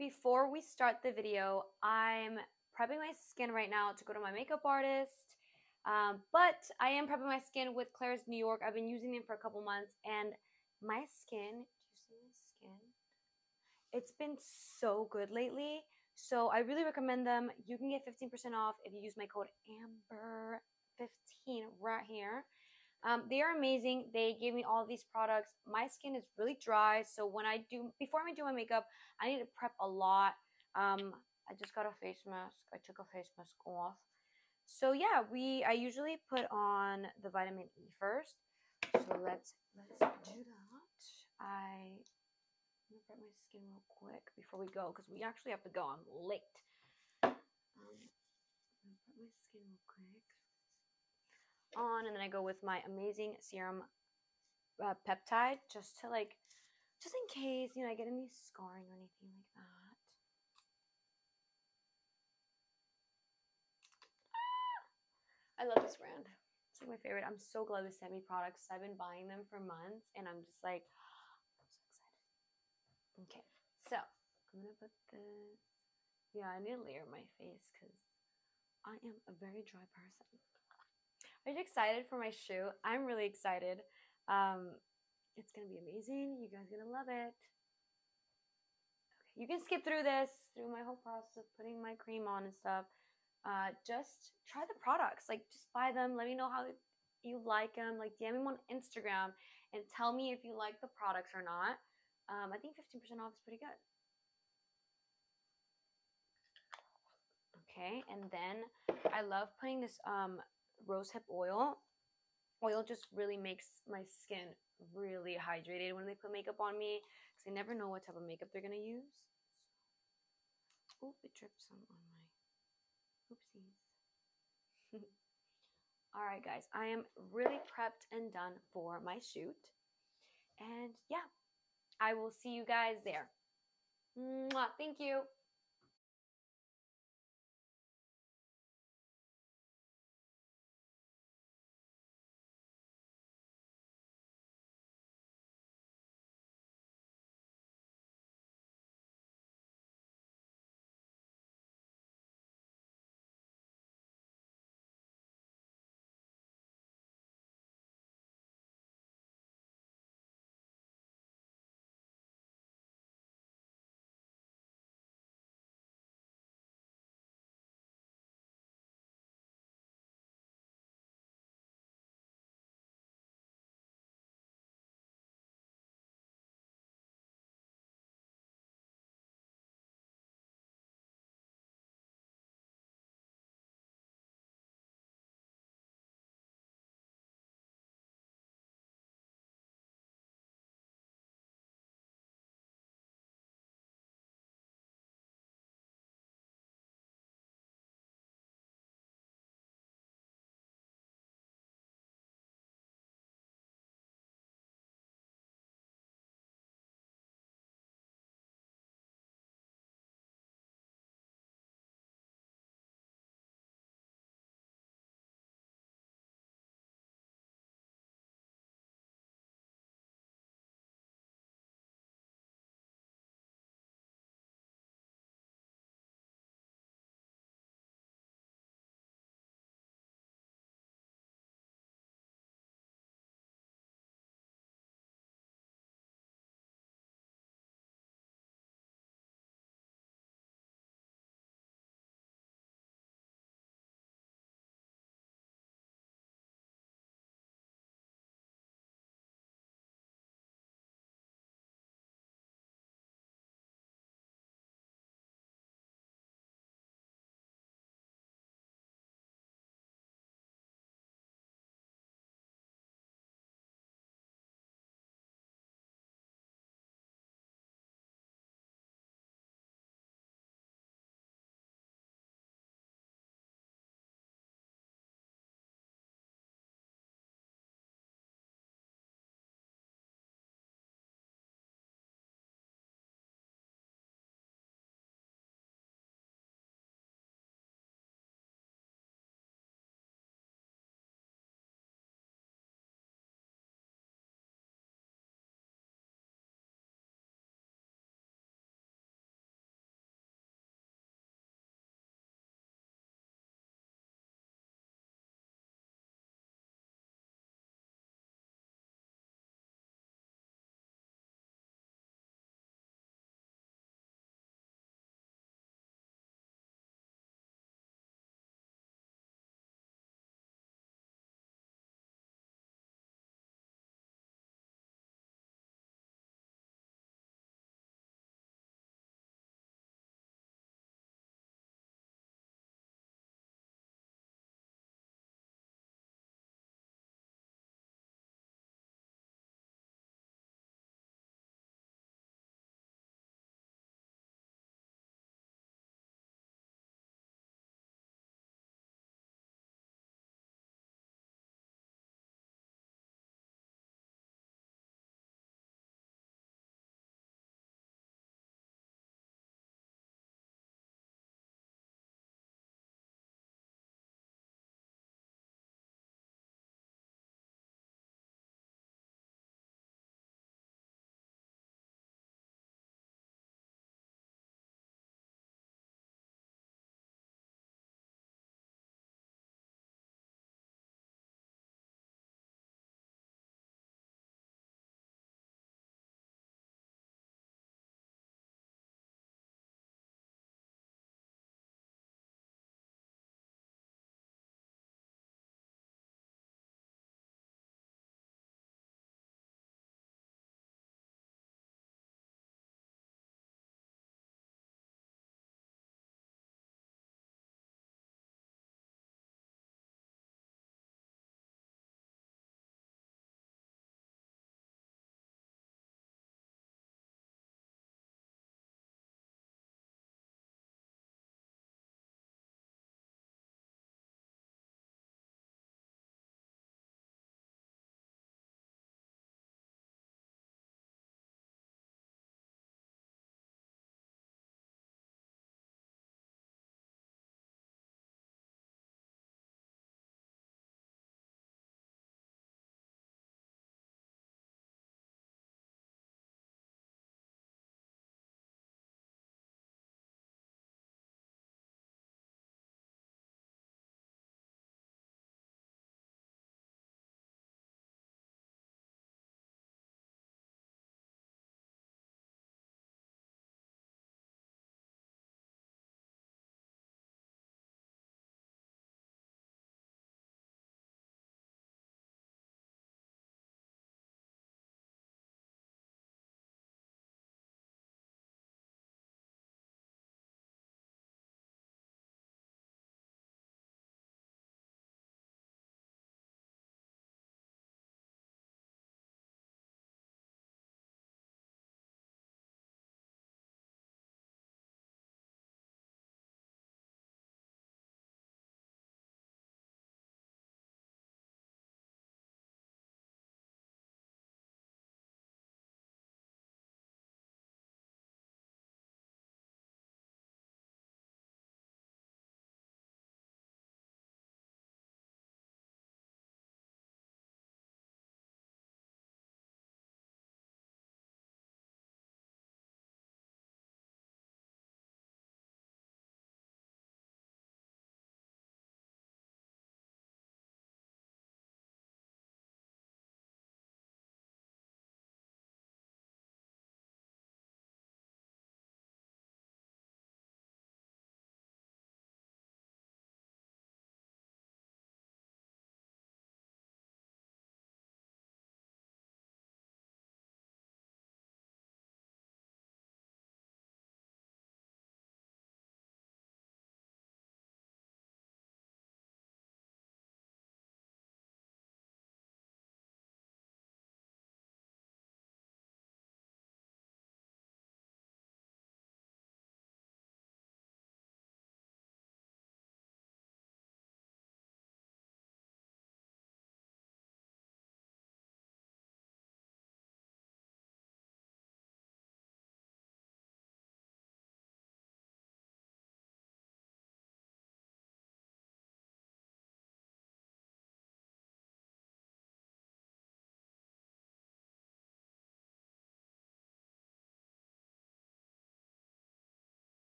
before we start the video, I'm prepping my skin right now to go to my makeup artist. But I am prepping my skin with Clara's New York. I've been using them for a couple months, and my skin, do you see my skin? It's been so good lately. So I really recommend them. You can get 15% off if you use my code AMBER15 right here. They are amazing. They gave me all these products. My skin is really dry, so before I do my makeup, I need to prep a lot. I just got a face mask. I took a face mask off. So yeah, I usually put on the vitamin E first. So let's do that. I'm gonna prep my skin real quick before we go because we actually have to go. I'm late. I'm gonna prep my skin real quick on, and then I go with my amazing serum peptide just in case I get any scarring or anything like that. I love this brand. It's like my favorite. I'm so glad they sent me products. I've been buying them for months, and I'm just like, I'm so excited. Okay, so I'm gonna put this. Yeah, I need to layer my face because I am a very dry person. Are you excited for my shoot? I'm really excited. It's gonna be amazing. You guys are gonna love it. Okay, you can skip through my whole process of putting my cream on and stuff. Just try the products. Like, just buy them. Let me know how you like them. Like, DM me on Instagram and tell me if you like the products or not. I think 15% off is pretty good. Okay, and then I love putting this rosehip oil. Oil just really makes my skin really hydrated when they put makeup on me because I never know what type of makeup they're gonna use. Oop, it dripped some on my oopsies. All right, guys, I am really prepped and done for my shoot. And yeah, I will see you guys there. Mwah, thank you.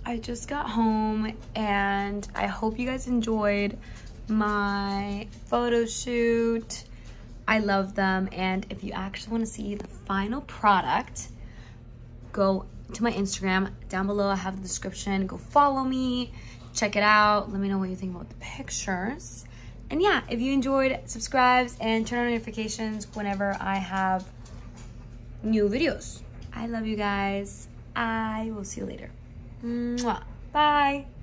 I just got home and I hope you guys enjoyed my photo shoot. I love them, and if you actually want to see the final product, go to my Instagram. Down below I have the description. Go follow me, check it out, let me know what you think about the pictures. And yeah, if you enjoyed, subscribe and turn on notifications whenever I have new videos. I love you guys. I will see you later. Mwah. Bye.